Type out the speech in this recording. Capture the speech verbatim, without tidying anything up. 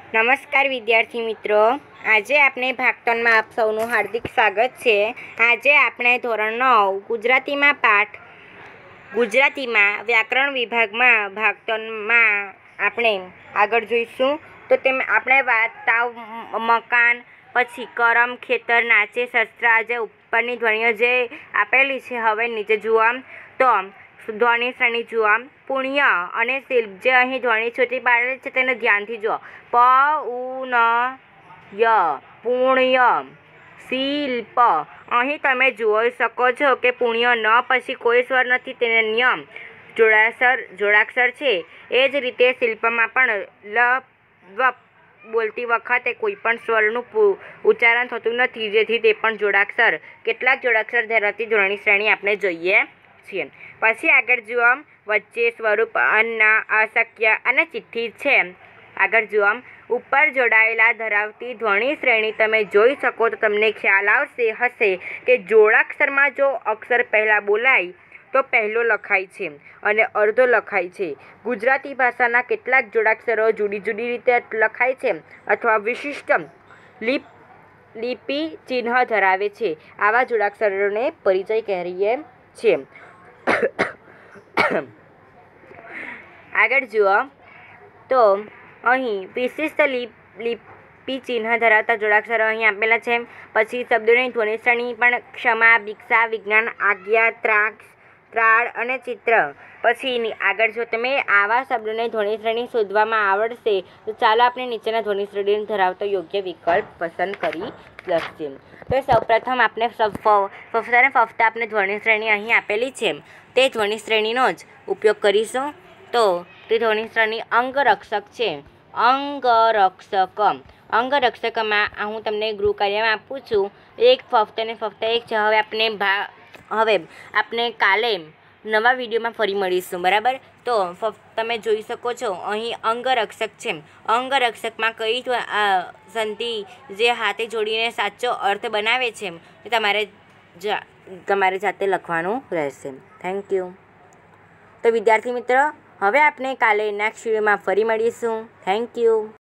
નમસ્કાર વિદ્યાર્થી મિત્રો, આજે આપણે ભાગતોનમાં આપ સૌનું હાર્દિક સ્વાગત છે। આજે આપણે ધોરણ નવ ગુજરાતીમાં પાઠ ગુજરાતીમાં વ્યાકરણ વિભાગમાં ભાગતોનમાં આપણે આગળ જોઈશું। તો તેમ આપણે વાત તાવ, મકાન, પછી કરમ, ખેતર, નાચે, શસ્ત્ર, આજે ઉપરની ધ્વનિઓ જે આપેલી છે હવે નીચે જુઓ તો ધ્વનિ શ્રેણી જુઓ। પુણ્ય અને શિલ્પ જે અહીં ધ્વનિ છૂટી પાડેલી છે તેને ધ્યાનથી જુઓ। પ ઉ ન ય પુણ્ય, શિલ્પ। અહીં તમે જોઈ શકો છો કે પુણ્ય ન પછી કોઈ સ્વર નથી, તેને નિયમ જોડાક્ષર જોડાક્ષર છે। એ જ રીતે શિલ્પમાં પણ લ વ બોલતી વખતે કોઈ પણ સ્વરનું ઉચ્ચારણ થતું નથી, જેથી તે પણ જોડાક્ષર કેટલાક જોડાક્ષર ધરાવતી ધ્વનિ શ્રેણી આપણે જોઈએ છીએ। પછી આગળ જુઓ, વચ્ચે સ્વરૂપ, અન્ન, અશક્ય અને ચિઠ્ઠી છે। આગળ જુઓ, ઉપર જોડાયેલા ધરાવતી ધ્વનિ શ્રેણી તમે જોઈ શકો તો તમને ખ્યાલ આવશે હશે કે જોડાક્ષરમાં જો અક્ષર પહેલાં બોલાય તો પહેલો લખાય છે અને અડધો લખાય છે। ગુજરાતી ભાષાના કેટલાક જોડાક્ષરો જુદી જુદી રીતે લખાય છે અથવા વિશિષ્ટ લિપ લિપિ ચિહ્ન ધરાવે છે। આવા જોડાક્ષરોને પરિચય કહીએ છીએ। આગળ જુઓ તો અહીં વિશિષ્ટ લિપ લિપિ ચિહ્ન ધરાવતા જોડાક્ષરો અહીં આપેલા છે। પછી શબ્દોની ધ્વનિ શ્રેણી પણ ક્ષમા, ભિક્ષા, વિજ્ઞાન, આજ્ઞા, ત્રાસ, ત્રાળ અને ચિત્ર। પછી આગળ જો તમે આવા શબ્દોની ધ્વનિ શ્રેણી શોધવામાં આવડશે તો ચાલો આપણે નીચેના ધ્વનિ શ્રેણી ધરાવતો યોગ્ય વિકલ્પ પસંદ કરી લખીએ। તો સૌપ્રથમ આપણે ફફતા અને ફફતા આપણે ધ્વનિ શ્રેણી અહીં આપેલી છે તે ધ્વનિ શ્રેણીનો જ ઉપયોગ કરીશું। તો તે ધ્વનિ શ્રેણી અંગરક્ષક છે। અંગરક્ષક અંગરક્ષકમાં હું તમને ગૃહ કાર્યમાં આપું છું, એક ફફત અને ફફતા એક છે। હવે આપણે ભા હવે આપણે કાલે નવા વિડીયોમાં ફરી મળીશું, બરાબર? તો તમે જોઈ શકો છો અહીં અંગરક્ષક છે। અંગરક્ષકમાં કઈ સંધિ જે હાથે જોડીને સાચો અર્થ બનાવે છે તે તમારે તમારે જાતે લખવાનું રહેશે। Thank you. તો વિદ્યાર્થી મિત્રો, હવે આપણે કાલે નેક્સ્ટ વિડીયોમાં ફરી મળીશું। Thank you.